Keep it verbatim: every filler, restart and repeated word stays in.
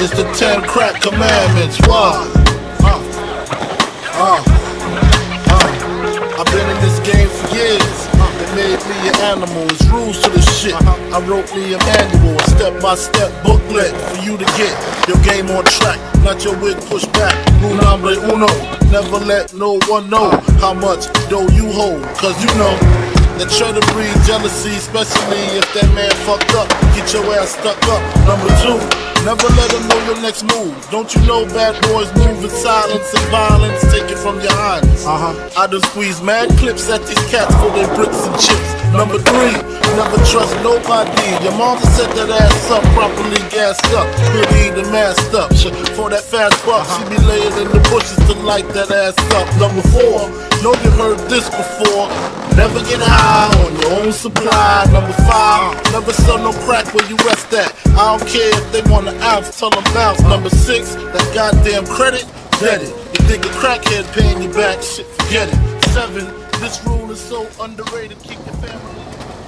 It's the ten crack commandments. Why? Uh, uh, uh. I've been in this game for years. It made me an animal. It's rules to the shit. I wrote me a manual, a step-by-step booklet for you to get your game on track, not your wig pushed back. Un hombre uno. Never let no one know how much dough you hold, cause you know that try to breed jealousy, especially if that man fucked up. Get your ass stuck up. Number two, never let him know your next move. Don't you know bad boys move in silence and violence? Take it from your highness. Uh-huh. I done squeeze mad clips at these cats for their bricks and chips. Number three, never trust nobody. Your mama set that ass up, properly gassed up, hoodie and masked up. For that fast buck, she be laying in the bushes to light that ass up. Number four, know you heard this before. Never get high on your own supply. Number five, never sell no crack where you rest at. I don't care if they want an ounce, tell them bounce. Number six, that goddamn credit, get it. You think a crackhead paying you back, shit, forget it. Seven, this rule is so underrated, keep your family.